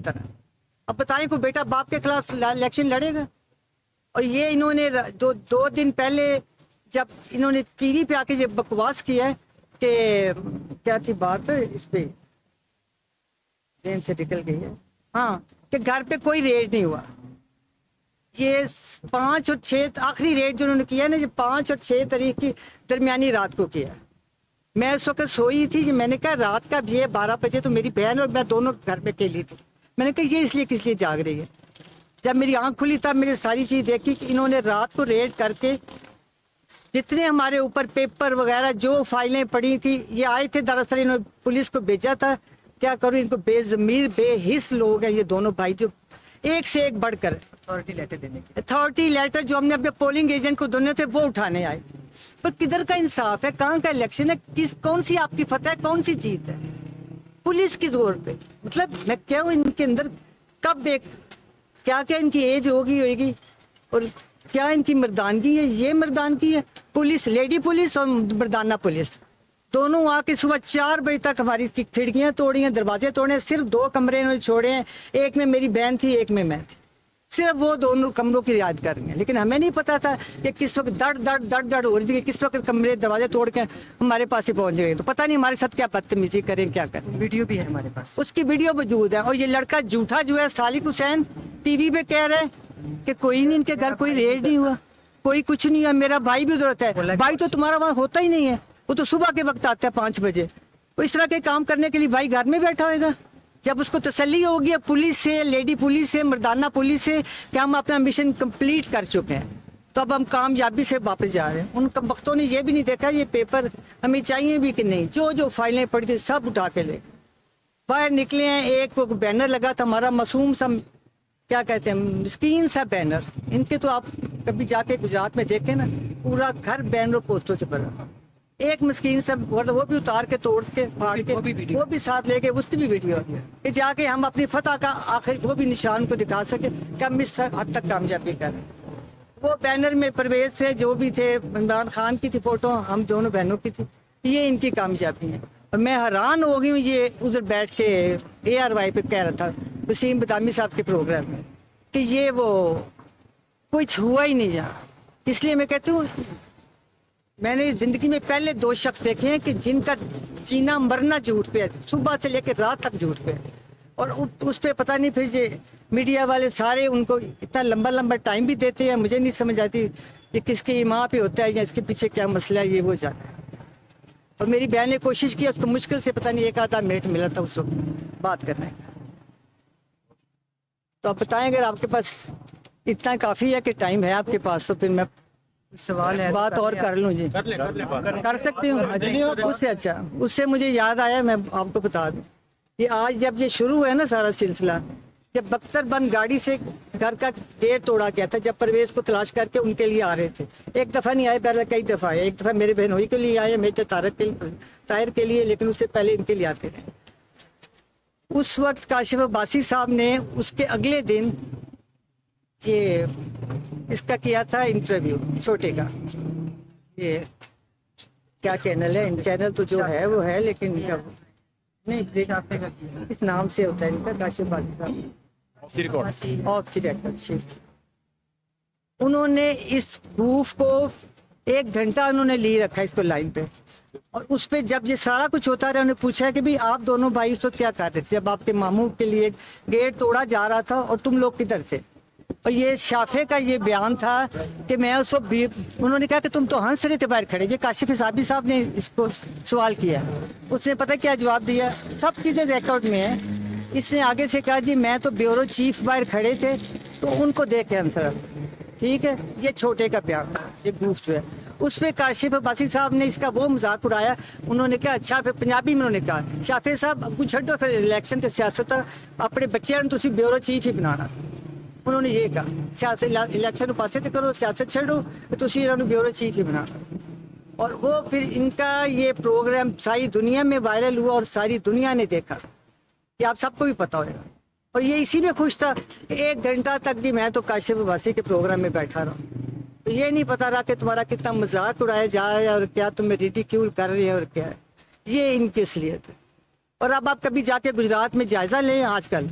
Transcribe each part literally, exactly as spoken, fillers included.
तरह। अब बताएं कोई बेटा बाप के खिलाफ इलेक्शन लड़ेगा? और ये इन्होंने दो दो दिन पहले जब इन्होंने टीवी पे आके जब बकवास किया है कि क्या थी बात इस पे जेन से निकल गई है, हाँ, कि घर पे कोई रेड नहीं हुआ। ये पाँच और छः आखिरी रेड जो उन्होंने किया ना, ये पाँच और छः तारीख की दरमियानी रात को किया। मैं उस वक्त सोई थी, मैंने कहा रात का ये बारह बजे तो मेरी बहन और मैं दोनों घर पे अकेली थी। मैंने कहा ये इसलिए किस लिए जाग रही है। जब मेरी आंख खुली तब मैंने सारी चीज़ देखी कि इन्होंने रात को रेड करके जितने हमारे ऊपर पेपर वगैरह जो फाइलें पड़ी थी, ये आए थे दरअसल इन्होंने पुलिस को भेजा था। क्या करूँ, इनको बेजमीर बेहिस लोग हैं ये दोनों भाई, जो एक से एक बढ़कर अथॉरिटी लेटर देने की अथॉरिटी लेटर जो हमने अपने पोलिंग एजेंट को दोनों थे वो उठाने आए। पर किधर का इंसाफ है, कहाँ का इलेक्शन है, किस कौन सी आपकी फतह है, कौन सी जीत है पुलिस की जोर पे। मतलब मैं क्या हूँ इनके अंदर कब एक क्या क्या इनकी एज होगी होगी और क्या इनकी मर्दानगी है। ये मर्दानगी है पुलिस, लेडी पुलिस और मर्दाना पुलिस दोनों आके सुबह चार बजे तक हमारी खिड़कियां तोड़ी हैं, दरवाजे तोड़े हैं। सिर्फ दो कमरे इन्होंने छोड़े हैं, एक में मेरी बहन थी, एक में मैं थी। सिर्फ वो दोनों कमरों की रियायत कर रही हैं। लेकिन हमें नहीं पता था कि किस वक्त दड़ दड़ दड़ दड़ हो रही थी कि किस वक्त कमरे दरवाजे तोड़ के हमारे पास ही पहुंच गए। तो पता नहीं हमारे साथ क्या बदतमीजी करें, क्या करें। वीडियो भी है हमारे पास, उसकी वीडियो मौजूद है। और ये लड़का झूठा जो है सालिक हुसैन टीवी पे कह रहे हैं कि कोई नहीं, इनके घर कोई रेड नहीं हुआ, कोई कुछ नहीं है। मेरा भाई भी उधर होता है, भाई तो तुम्हारा वहाँ होता ही नहीं है, वो तो सुबह के वक्त आता है पाँच बजे। तो इस तरह के काम करने के लिए भाई घर में बैठा होगा। जब उसको तसल्ली होगी पुलिस से, लेडी पुलिस से, मर्दाना पुलिस से कि हम अपना मिशन कंप्लीट कर चुके हैं, तो अब हम कामयाबी से वापस जा रहे हैं। उन वक्तों ने ये भी नहीं देखा ये पेपर हमें चाहिए भी कि नहीं। जो जो फाइलें पड़ी थी सब उठा के ले बाहर निकले हैं। एक वो बैनर लगा था हमारा मासूम सा, क्या कहते हैं, मिस्कीन सा बैनर। इनके तो आप कभी जाके गुजरात में देखें ना, पूरा घर बैनर पोस्टरों से भरा। एक मस्कीन से वो भी उतार के तोड़ के फाड़ के वो भी, वो भी साथ लेके उसकी भी वीडियो कि जाके हम अपनी फतह का आखिर वो भी निशान को दिखा सके कि हम इस हद तक कामयाबी करें। वो बैनर में परवेज थे, जो भी थे, इमरान खान की थी फोटो, हम दोनों बहनों की थी। ये इनकी कामयाबी है। और मैं हैरान हो गई हूँ, ये उधर बैठ के ए आर वाई पे कह रहा था वसीम बदामी साहब के प्रोग्राम में कि ये वो कुछ हुआ ही नहीं जा। इसलिए मैं कहती हूँ मैंने जिंदगी में पहले दो शख्स देखे हैं कि जिनका जीना मरना झूठ पे है, सुबह से लेकर रात तक झूठ पे है। और उस पे पता नहीं फिर ये मीडिया वाले सारे उनको इतना लंबा लंबा टाइम भी देते हैं। मुझे नहीं समझ आती ये किसके माँ पे होता है या इसके पीछे क्या मसला है, ये वो जाना है। और मेरी बहन ने कोशिश की, उसको मुश्किल से पता नहीं एक आधा मिनट मिला था उस वक्त बात करने का। तो आप बताएं अगर आपके पास इतना काफ़ी है कि टाइम है आपके पास, तो फिर मैं सवाल है बात और कर लूँ जी। कर, ले, कर, ले, कर, कर सकती हूँ। उससे अच्छा उससे मुझे याद आया, मैं आपको बता दूँ कि आज जब ये शुरू हुआ है ना सारा सिलसिला, जब बख्तरबंद गाड़ी से घर का गेट तोड़ा गया था, जब परवेज को तलाश करके उनके लिए आ रहे थे, एक दफ़ा नहीं आए, पहले कई दफ़ा आए। एक दफ़ा मेरे बहनोई के लिए आए, मेजर तारक के ताहिर के लिए, लेकिन उससे पहले इनके लिए आते रहे। उस वक्त काशिफ अब्बासी साहब ने उसके अगले दिन ये इसका किया था इंटरव्यू, छोटे का, ये क्या चैनल है, चैनल तो जो है वो है, लेकिन नहीं इस नाम से होता है इनका, काशिफ अब्बासी साहब ऑफ द रिकॉर्ड। उन्होंने इस बूफ को एक घंटा उन्होंने ली रखा इसको लाइन पे, और उस पे जब ये सारा कुछ होता रहा, उन्होंने पूछा कि भाई आप दोनों भाई उस वक्त क्या कर रहे थे जब आपके मामू के लिए गेट तोड़ा जा रहा था और तुम लोग किधर थे। और ये शाफे का ये बयान था कि मैं उस वक्त, उन्होंने कहा कि तुम तो हंस रहे थे बाहर खड़े। ये काशिफ साहबी साहब ने इसको सवाल किया, उसने पता क्या जवाब दिया, सब चीज़ें रिकॉर्ड में है। इसने आगे से कहा जी मैं तो ब्यूरो चीफ बाहर खड़े थे तो उनको देख के आंसर। ठीक है, ये छोटे का बयान, ये बूफ जो है उस पर काशिफ अब्बासी साहब ने इसका वो मजाक उड़ाया। उन्होंने कहा अच्छा, फिर पंजाबी में उन्होंने कहा शाफे साहब कुछ छो फिर इलेक्शन से सियासत अपने बच्चे तुम ब्यूरो चीफ ही बनाना। उन्होंने ये कहा सियासत इलेक्शन पासे तो करो, सियासत छो तुम ब्यूरो चीफ ही बनाना। और वो फिर इनका ये प्रोग्राम सारी दुनिया में वायरल हुआ और सारी दुनिया ने देखा, कि आप सबको भी पता होगा। और ये इसी में खुश था कि एक घंटा तक जी मैं तो काशिफ अब्बासी के प्रोग्राम में बैठा रहा, तो ये नहीं पता रहा कि तुम्हारा कितना मजाक उड़ाया जाए और क्या तुम्हें रिडिक्यूल कर रही है और क्या है। ये इनकी असलियत है। और अब आप कभी जाके गुजरात में जायजा लें, आजकल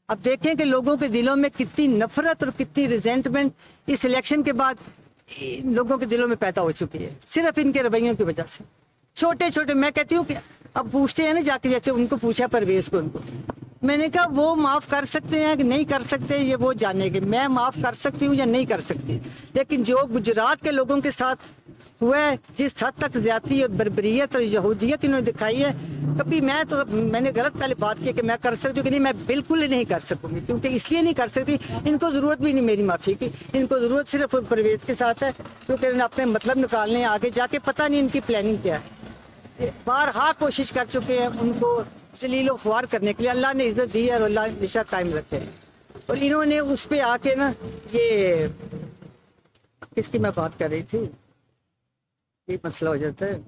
अब देखें कि लोगों के दिलों में कितनी नफरत और कितनी रिजेंटमेंट इस इलेक्शन के बाद लोगों के दिलों में पैदा हो चुकी है, सिर्फ इनके रवैयों की वजह से। छोटे छोटे, मैं कहती हूँ कि अब पूछते हैं ना जाके, जैसे उनको पूछा परवेज को, उनको मैंने कहा वो माफ़ कर सकते हैं कि नहीं कर सकते, ये वो जानेंगे। मैं माफ़ कर सकती हूँ या नहीं कर सकती, लेकिन जो गुजरात के लोगों के साथ हुआ है, जिस हद तक ज्यादती और बर्बरियत और यहूदियत इन्होंने दिखाई है, कभी मैं तो मैंने गलत पहले बात की कि मैं कर सकती हूँ कि नहीं, मैं बिल्कुल ही नहीं कर सकूंगी, क्योंकि इसलिए नहीं कर सकती, इनको ज़रूरत भी नहीं मेरी माफ़ी की, इनको ज़रूरत सिर्फ परवेज के साथ है, क्योंकि उन्हें अपने मतलब निकालने आगे जाके पता नहीं इनकी प्लानिंग क्या है। बारहा कोशिश कर चुके हैं उनको जलीलो ख्वार करने के लिए, अल्लाह ने इज्जत दी है और अल्लाह हमेशा कायम रखे। और इन्होंने उस पर आके ना, ये किसकी मैं बात कर रही थी, ये मसला हो जाता है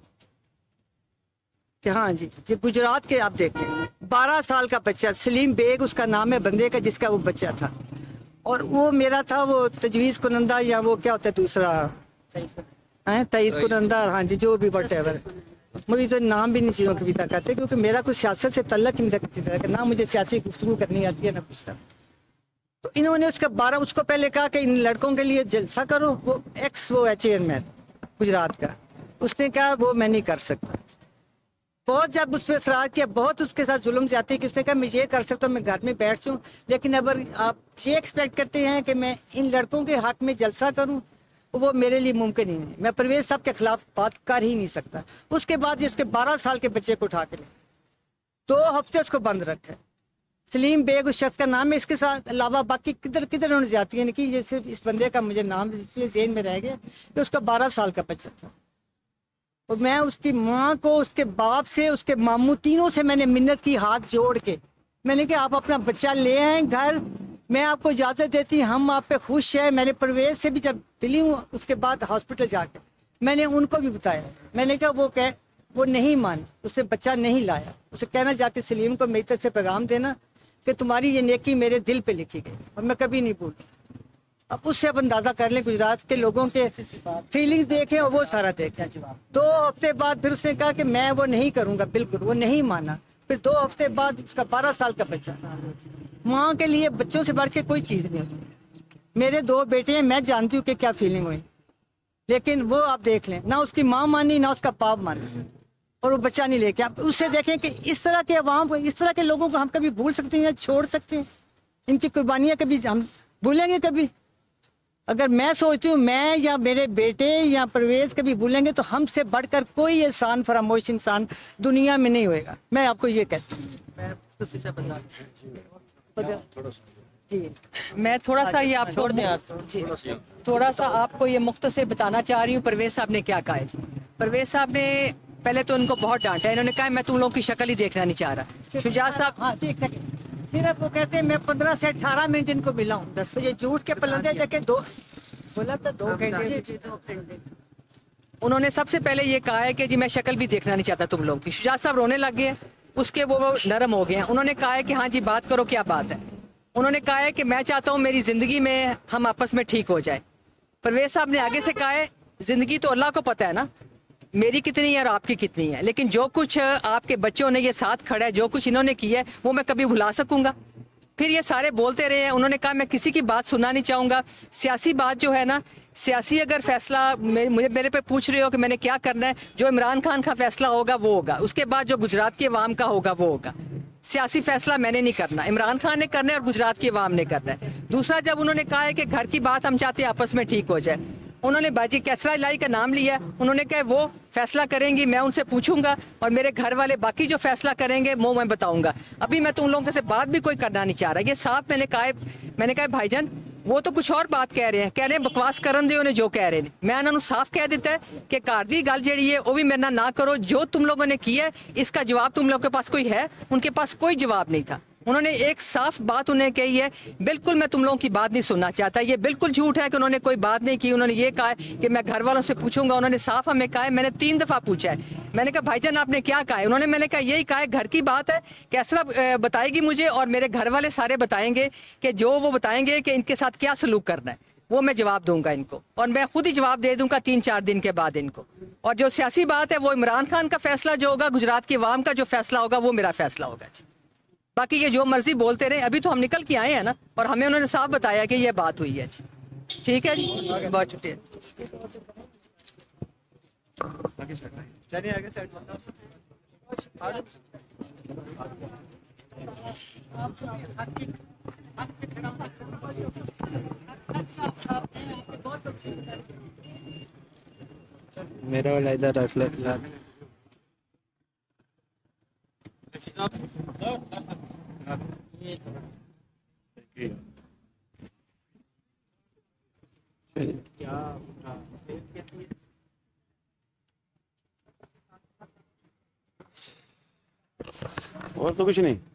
कि हाँ जी, जी गुजरात के आप देखें, बारह साल का बच्चा सलीम बेग उसका नाम है बंदे का, जिसका वो बच्चा था, और वो मेरा था वो तजवीज़ कुनंदा या वो क्या होता है दूसरा है तईद कुनंदा, हाँ जी जो भी वट एवर, मुझे तो नाम भी नहीं चीज़ों की पता करते, क्योंकि मेरा कुछ सियासत से तल्लक नहीं था किसी तरह का, ना मुझे सियासी गुफ्तगू करनी आती है ना कुछ था। तो इन्होंने उसका बारह उसको पहले कहा कि इन लड़कों के लिए जलसा करो, वो एक्स वो है चेयरमैन गुजरात का, उसने कहा वो मैं नहीं कर सकता। बहुत जब उस पर असरार किया, बहुत उसके साथ जुल्म जाती है कि उसने कहा मैं ये कर सकता हूँ, मैं घर में बैठ जाऊँ, लेकिन अगर आप ये एक्सपेक्ट करते हैं कि मैं इन लड़कों के हक में जलसा करूँ, वो मेरे लिए मुमकिन ही नहीं, मैं परवेज साहब के खिलाफ बात कर ही नहीं सकता। उसके बाद ये उसके बारह साल के बच्चे को उठा के ले दो हफ्ते उसको बंद रखा है। सलीम बेग उस शख्स का नाम है, इसके साथ अलावा बाकी किधर किधर उन्होंने जाती है कि ये सिर्फ इस बंदे का मुझे नाम इसलिए जेहन में रह गया कि उसका बारह साल का बच्चा था। और मैं उसकी माँ को, उसके बाप से, उसके मामू, तीनों से मैंने मिन्नत की हाथ जोड़ के, मैंने कहा आप अपना बच्चा ले आए घर, मैं आपको इजाज़त देती, हम आप पे खुश है। मैंने परवेज से भी जब मिली हूँ उसके बाद हॉस्पिटल जाके मैंने उनको भी बताया, मैंने कहा वो कह वो नहीं मान, उसे बच्चा नहीं लाया, उसे कहना जाके सलीम को मेरी तरफ से पैगाम देना कि तुम्हारी ये नेकी मेरे दिल पे लिखी गई और मैं कभी नहीं भूल। अब उससे अब अंदाजा कर लें गुजरात के लोगों के फीलिंग्स देखें और वो सारा देखें। दो हफ्ते बाद फिर उसने कहा कि मैं वो नहीं करूँगा, बिल्कुल वो नहीं माना। फिर दो हफ्ते बाद उसका बारह साल का बच्चा, माँ के लिए बच्चों से बढ़ के कोई चीज़ नहीं होती। मेरे दो बेटे हैं, मैं जानती हूँ कि क्या फीलिंग हुई, लेकिन वो आप देख लें, ना उसकी माँ मानी ना उसका बाप माना, और वो बच्चा नहीं लेके। आप उससे देखें कि इस तरह के अवाम को, इस तरह के लोगों को हम कभी भूल सकते हैं या छोड़ सकते हैं? इनकी कुर्बानियाँ कभी हम भूलेंगे कभी? अगर मैं सोचती हूँ मैं या मेरे बेटे या परवेज कभी भूलेंगे तो हमसे बढ़कर कोई एहसान फरामोश इंसान दुनिया में नहीं होएगा। मैं आपको ये कहती हूँ। मैं तो से बता जी, मैं थोड़ा सा ये आपको जी थोड़ा सा आपको ये मुख्तसर बताना चाह रही हूँ परवेज साहब ने क्या कहा है। जी, परवेज साहब ने पहले तो उनको बहुत डांटा, इन्होंने कहा मैं तुम लोगों की शक्ल ही देखना नहीं चाह रहा। शुजात साहब, हाँ एक सेकंड, सिर्फ वो कहते हैं मैं पंद्रह से अठारह मिनट इनको मिला हूँ, दस बजे झूठ के पलंदे देखे दो बोला था दो घंटे। उन्होंने सबसे पहले ये कहा है कि जी मैं शक्ल भी देखना नहीं चाहता तुम लोगों की। शुजात साहब रोने लग गए, उसके वो नरम हो गए हैं। उन्होंने कहा है कि हाँ जी बात करो, क्या बात है। उन्होंने कहा है कि मैं चाहता हूँ मेरी जिंदगी में हम आपस में ठीक हो जाए। परवेज साहब ने आगे से कहा है जिंदगी तो अल्लाह को पता है ना मेरी कितनी है और आपकी कितनी है, लेकिन जो कुछ आपके बच्चों ने ये साथ खड़ा है, जो कुछ इन्होंने किया है वो मैं कभी भुला सकूंगा। फिर ये सारे बोलते रहे हैं। उन्होंने कहा मैं किसी की बात सुनना नहीं चाहूँगा। सियासी बात जो है ना, सियासी अगर फैसला मुझे मेरे पे पूछ रहे हो कि मैंने क्या करना है, जो इमरान खान का फैसला होगा वो होगा, उसके बाद जो गुजरात के अवाम का होगा वो होगा। सियासी फैसला मैंने नहीं करना, इमरान खान ने करना है और गुजरात के अवाम ने करना है। दूसरा, जब उन्होंने कहा है कि घर की बात हम चाहते हैं आपस में ठीक हो जाए, उन्होंने बाजी कैसरा इलाही का नाम लिया। उन्होंने कहा वो फैसला करेंगी, मैं उनसे पूछूंगा और मेरे घर वाले बाकी जो फैसला करेंगे वो मैं बताऊंगा। अभी मैं तुम लोगों से बात भी कोई करना नहीं चाह रहा। ये साफ मैंने कहा मैंने कहा भाईजान वो तो कुछ और बात कह रहे हैं, कह रहे हैं बकवास करन दे उन्हें जो कह रहे हैं। मैं उन्होंने साफ कह देता है कि घर दी गल जी है वो भी मेरे ना करो। जो तुम लोगों ने किया है इसका जवाब तुम लोगों के पास कोई है? उनके पास कोई जवाब नहीं था। उन्होंने एक साफ बात उन्हें कही है, बिल्कुल मैं तुम लोगों की बात नहीं सुनना चाहता। ये बिल्कुल झूठ है कि उन्होंने कोई बात नहीं की। उन्होंने ये कहा है कि मैं घर वालों से पूछूंगा। उन्होंने साफ हमें कहा है, मैंने तीन दफा पूछा है। मैंने कहा भाईजान आपने क्या कहा है? उन्होंने मैंने कहा यही कहा है घर की बात है, कैसरा बताएगी मुझे और मेरे घर वाले सारे बताएंगे कि जो वो बताएंगे कि इनके साथ क्या सलूक करना है वो मैं जवाब दूंगा इनको, और मैं खुद ही जवाब दे दूंगा तीन चार दिन के बाद इनको। और जो सियासी बात है वो इमरान खान का फैसला जो होगा, गुजरात की अवाम का जो फैसला होगा वो मेरा फैसला होगा। जी बाकी ये जो मर्जी बोलते रहे, अभी तो हम निकल के आए हैं ना, और हमें उन्होंने साफ बताया कि ये बात हुई है जी। ठीक है जी, बहुत शुक्रिया। चलिए आगे साइड मेरा वाला इधर रख ले फिलहाल। और तो कुछ नहीं।